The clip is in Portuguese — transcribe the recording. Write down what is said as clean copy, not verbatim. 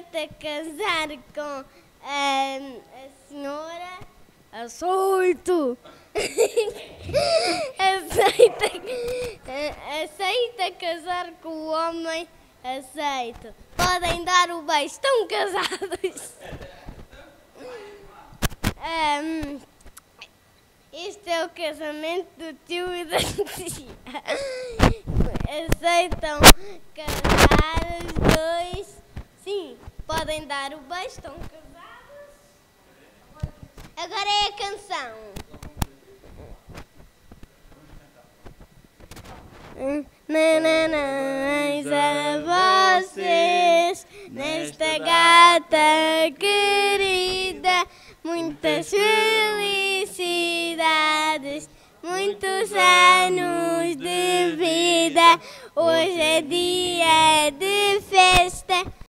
aceita casar com a senhora? Aceito! Aceita casar com o homem? Aceito. Podem dar o beijo, estão casados. Este é o casamento do tio e da tia. Aceitam casar os dois? Sim. Podem dar o beijo, estão casados. Agora é a canção. Nananães a vocês, nesta gata querida, muitas felicidades, muitos anos de vida. Hoje é dia de festa.